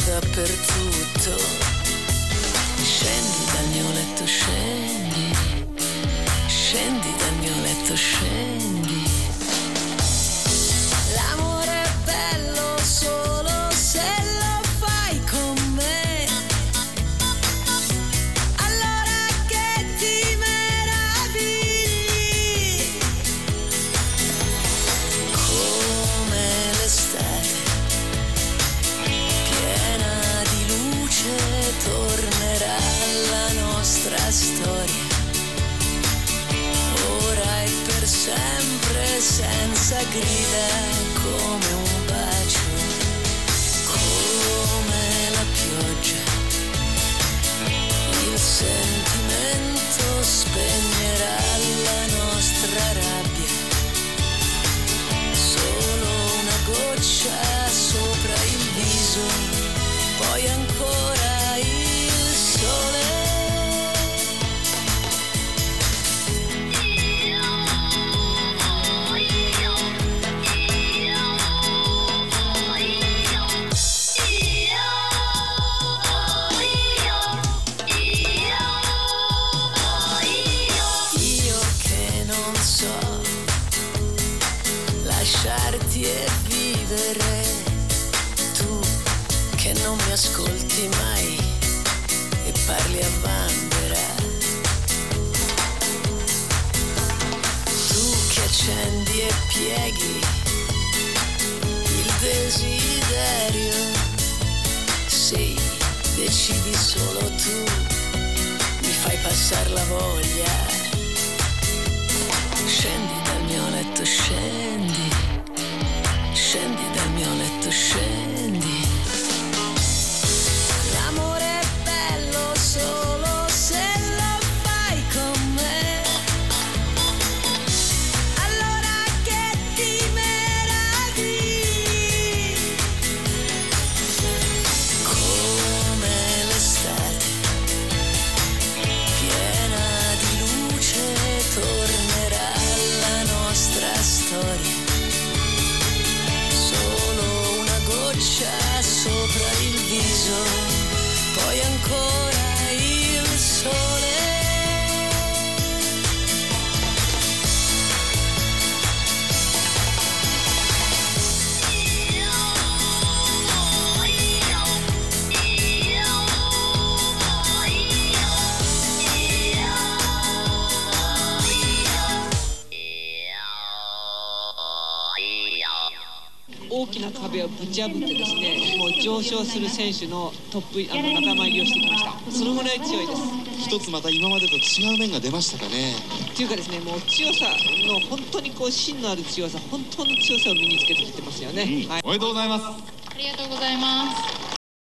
dappertutto. Scendi dal mio letto, scendi, scendi dal mio letto, scendi. L'amore è bello solo se lo fai con me. Allora che ti meravigli, come l'estate piena di luce tornerà la nostra storia, ora e per sempre, senza grida, come un bacio, come la pioggia. Il sentimento spegnerà la nostra rabbia, solo una goccia sopra il viso, poi ancora il sole. Io che non so lasciarti e vivere, tu che non mi ascolti mai e parli a vanvera, tu che accendi e pieghi il desiderio, sì, decidi solo tu, mi fai passare la voglia. Scendi dal mio letto, scendi, scendi dal mio letto, scendi. L'amore è bello solo se lo fai con me. Allora che ti meravigli, come l'estate piena di luce tornerà la nostra storia, solo una goccia sopra il viso, poi ancora il sole. 大きな壁をぶち破ってですね、もう上昇する選手のトップ仲間入りをしてきました。そのぐらい強いです。 一つまた今までと違う面が出ましたかね。 っていうかですね、もう強さの本当にこう芯のある強さ、本当の強さを身につけてきてますよね。はい、 おめでとうございます。 ありがとうございます。